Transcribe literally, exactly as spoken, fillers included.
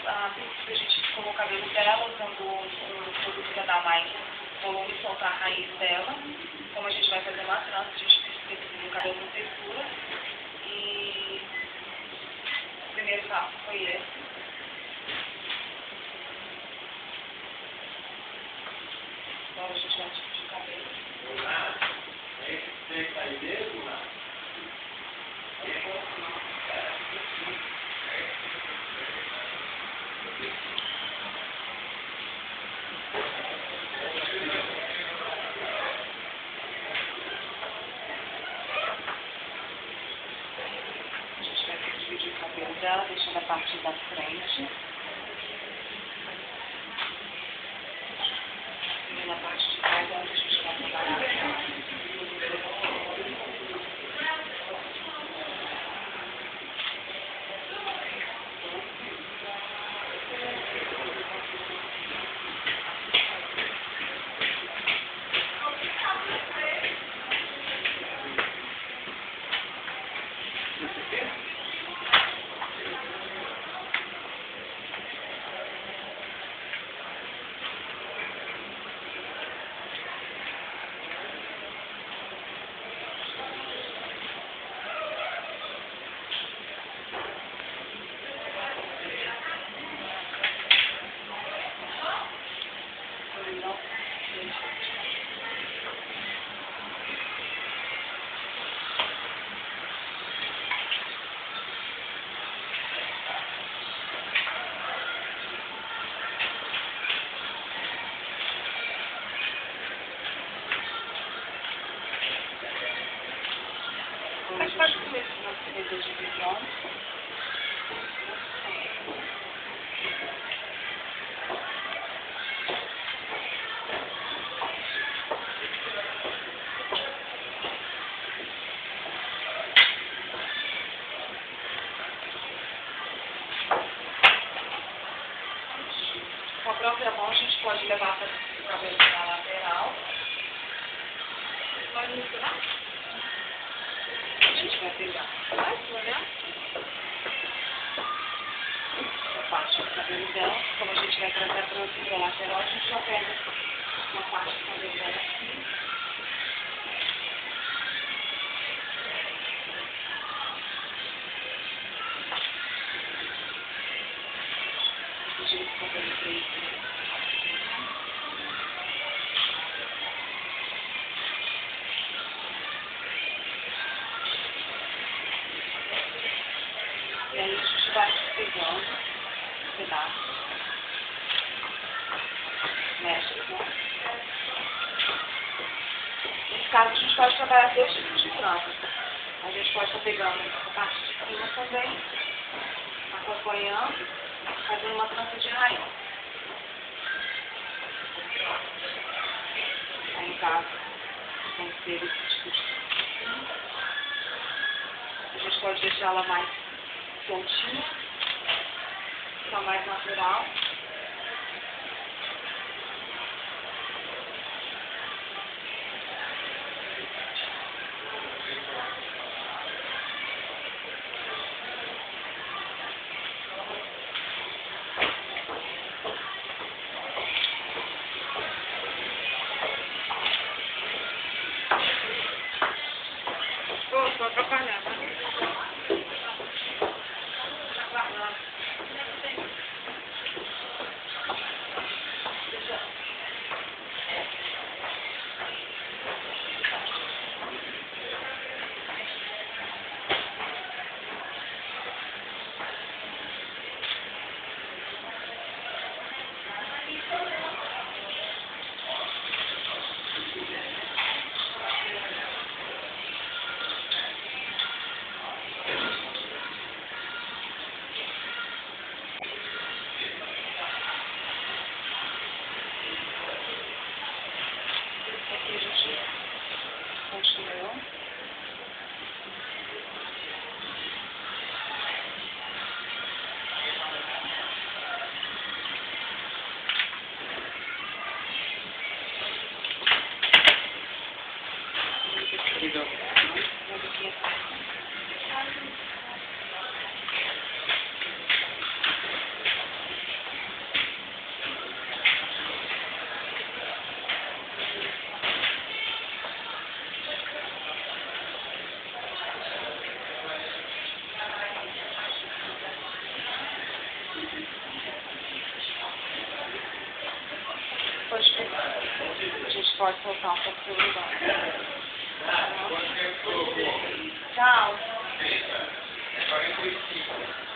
a princípio a gente ficou o cabelo dela, usando um, um produto para dar mais volume e soltar a raiz dela. Como a gente vai fazer uma trança, a gente precisa do cabelo com textura. E o primeiro passo foi esse. Agora a gente vai dividir o cabelo. Tem que sair mesmo, né? A gente vai dividir o cabelo dela, deixando a parte da frente. E na parte de trás, onde a gente vai trabalhar. Mas pode comer se você deseja de divisão. Com a própria mão a gente pode levar para o cabelo na lateral. Pode misturar? A gente vai pegar a parte do cabelo dela. Como a gente vai trazer para a lateral, a gente só pega uma parte do cabelo dela aqui. Dividir o cabelo preto. E aí a gente vai pegando um pedaço, mexe, né? Nesse caso a gente pode trabalhar dois tipos de trança. A gente pode estar pegando a parte de cima também, acompanhando, fazendo uma trança de raiz. Aí no caso, tem que ser esse tipo de trança. A gente pode deixar ela mais soltinha, fica mais natural. Pô, estou atrapalhando. pode soltar um pouco pelo lugar. Tchau.